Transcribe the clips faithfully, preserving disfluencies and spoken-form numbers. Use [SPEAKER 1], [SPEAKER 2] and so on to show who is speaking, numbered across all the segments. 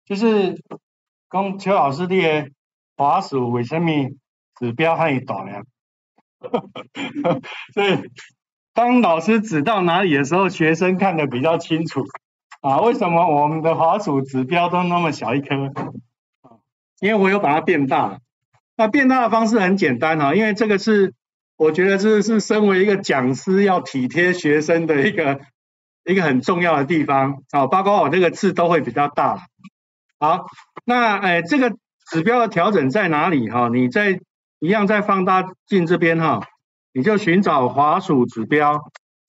[SPEAKER 1] 就是讲邱老师你的滑鼠为什么指标很大呢？所以当老师指到哪里的时候，学生看得比较清楚啊。为什么我们的滑鼠指标都那么小一颗？因为我有把它变大了。那变大的方式很简单哈，因为这个是我觉得这是身为一个讲师要体贴学生的一个一个很重要的地方啊，包括我这个字都会比较大。好，那诶这个指标的调整在哪里哈？你在一样在放大镜这边哈，你就寻找滑鼠指标，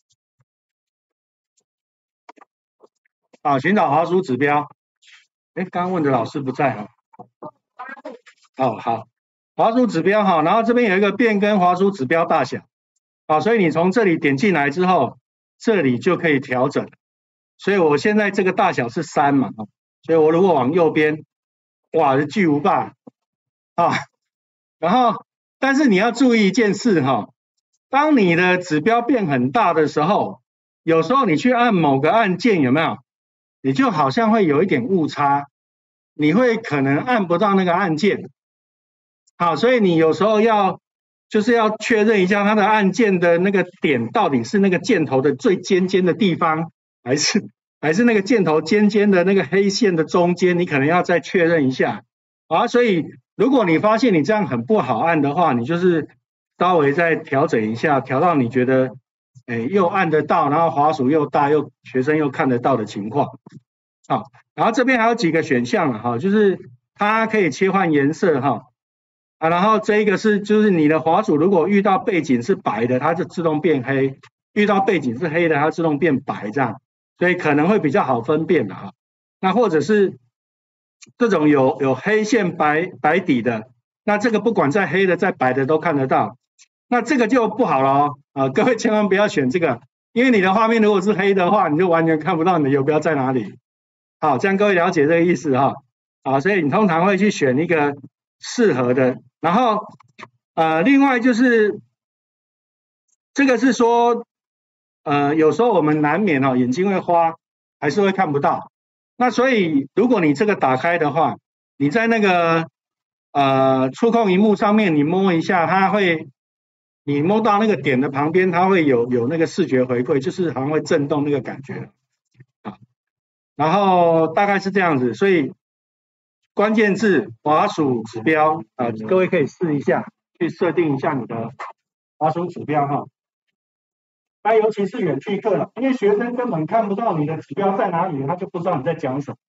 [SPEAKER 1] 啊，寻找滑鼠指标。哎，刚刚问的老师不在哈。哦，好，滑鼠指标哈，然后这边有一个变更滑鼠指标大小，啊，所以你从这里点进来之后，这里就可以调整。所以我现在这个大小是三嘛，所以我如果往右边，哇，是巨无霸啊。然后，但是你要注意一件事哈，当你的指标变很大的时候，有时候你去按某个按键有没有？你就好像会有一点误差，你会可能按不到那个按键。好，所以你有时候要就是要确认一下它的按键的那个点到底是那个箭头的最尖尖的地方，还是还是那个箭头尖尖的那个黑线的中间，你可能要再确认一下。啊，所以如果你发现你这样很不好按的话，你就是稍微再调整一下，调到你觉得诶又按得到，然后滑鼠又大，又学生又看得到的情况。好，然后这边还有几个选项了哈，就是它可以切换颜色哈。啊，然后这一个是就是你的滑鼠如果遇到背景是白的，它就自动变黑；遇到背景是黑的，它自动变白这样，所以可能会比较好分辨的哈。那或者是这种有有黑线白白底的，那这个不管在黑的在白的都看得到，那这个就不好了哦。啊，各位千万不要选这个，因为你的画面如果是黑的话，你就完全看不到你的游标在哪里。好，这样各位了解这个意思哈。好，所以你通常会去选一个适合的。然后呃，另外就是这个是说，呃，有时候我们难免哦，眼睛会花，还是会看不到。那所以如果你这个打开的话，你在那个呃触控萤幕上面，你摸一下，它会，你摸到那个点的旁边，它会有有那个视觉回馈，就是好像会震动那个感觉啊。然后大概是这样子，所以。关键字滑鼠指标啊、呃，各位可以试一下，去设定一下你的滑鼠指标哈。那尤其是远距课了，因为学生根本看不到你的指标在哪里，他就不知道你在讲什么。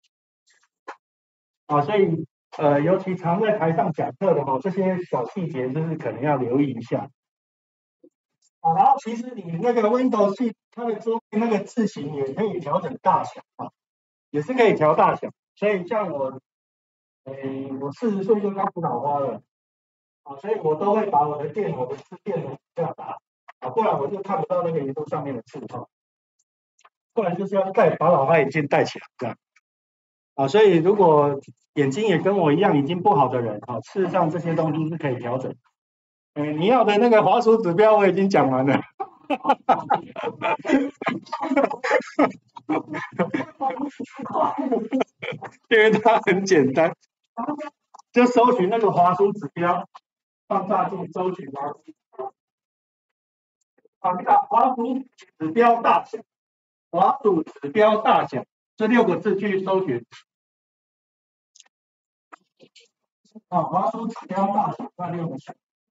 [SPEAKER 1] 啊，所以呃，尤其常在台上讲课的哈，这些小细节就是可能要留意一下。啊，然后其实你那个 Windows 系它的桌面那个字型也可以调整大小啊，也是可以调大小，所以像我。诶，我四十岁就开始老花了，啊，所以我都会把我的电脑的字变成这样大，啊，不然我就看不到那个荧幕上面的字哈，不然就是要戴把老花眼镜戴起来这样，啊，所以如果眼睛也跟我一样已经不好的人，啊，事实上这些东西是可以调整。诶，你要的那个滑鼠指标我已经讲完了。因为它很简单。就搜寻那个滑鼠指标，放大镜搜寻滑鼠指标，啊，你打滑鼠指标大小，滑鼠指标大小这六个字去搜寻，啊，滑鼠指标大小那六个字。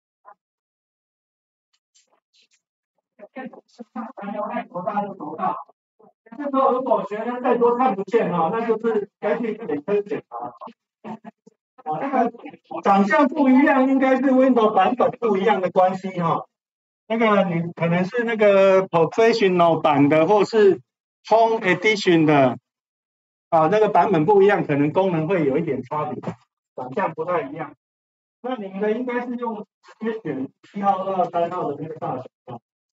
[SPEAKER 1] 多大就多大。这时候如果学生再多看不见哈，那就是该去眼科检查。啊，那个长相不一样，应该是 Windows 版本不一样的关系哈。那个你可能是那个 Professional 版的，或是 Home Edition 的，啊，那个版本不一样，可能功能会有一点差别，长相不太一样。那你们应该是用直接选一号到三号的那个大小啊。